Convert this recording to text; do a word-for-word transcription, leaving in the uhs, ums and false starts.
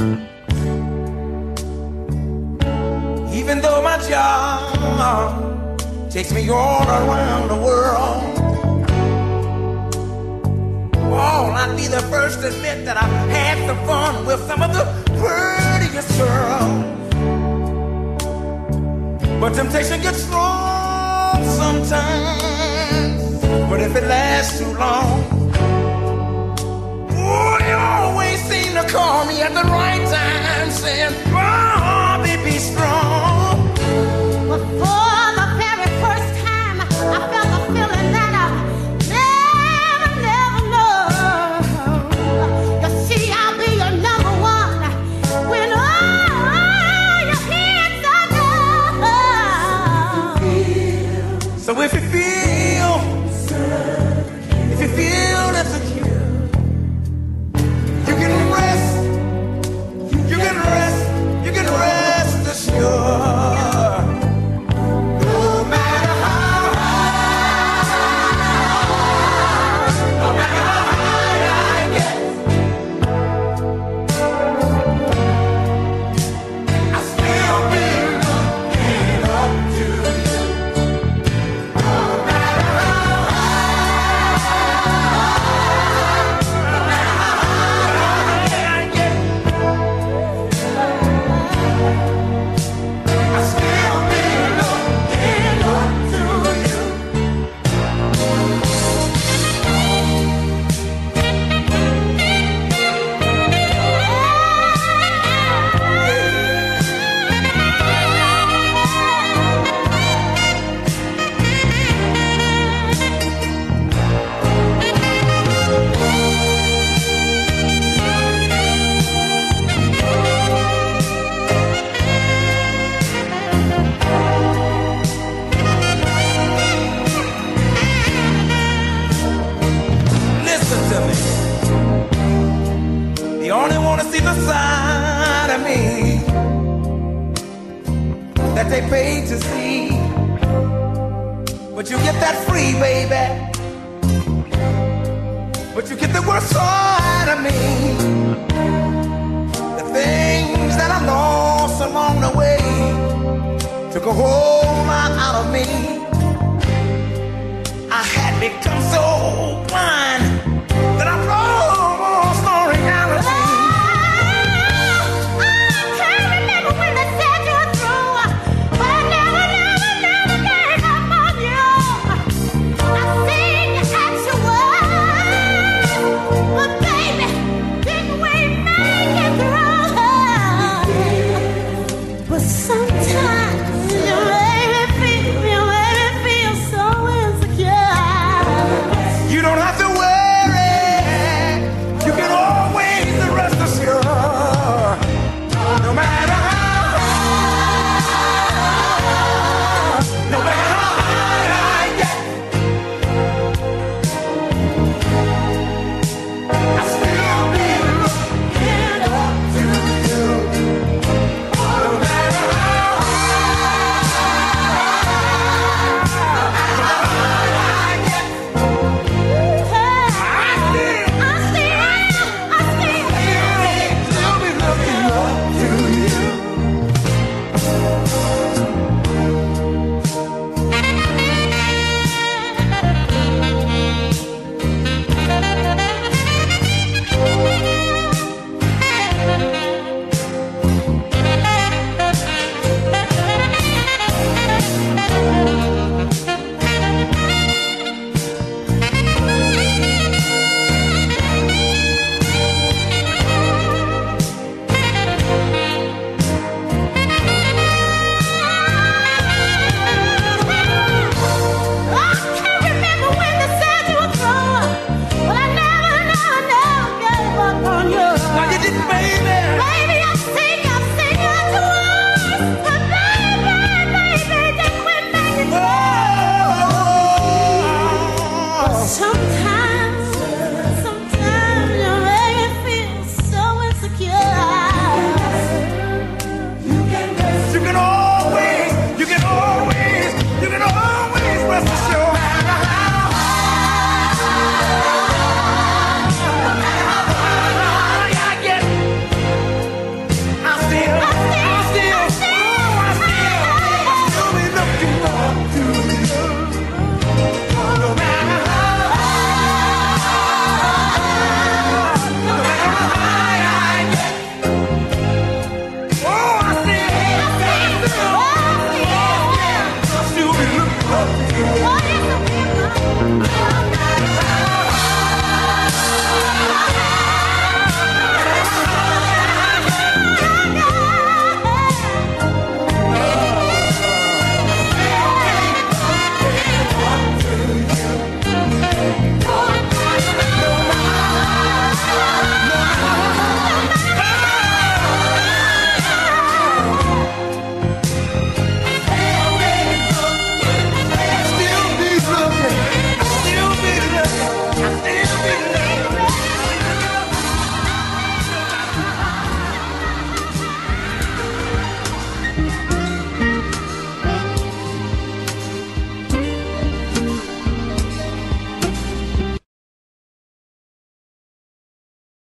Even though my job takes me all around the world, oh, I'd be the first to admit that I've had some fun with some of the prettiest girls. But temptation gets strong sometimes. But if it lasts too long, oh, you always seem to call me at the right time, saying, oh, baby, be strong. But for the very first time, I felt the feeling that I never, never know. You see, I'll be your number one when all your kids are gone. So if you feel, if you feel insecure, you can rest, you can rest, you can rest assured. They paid to see, but you get that free, baby. But you get the worst side of me, the things that I lost along the way took a whole lot out of me. I had become so blind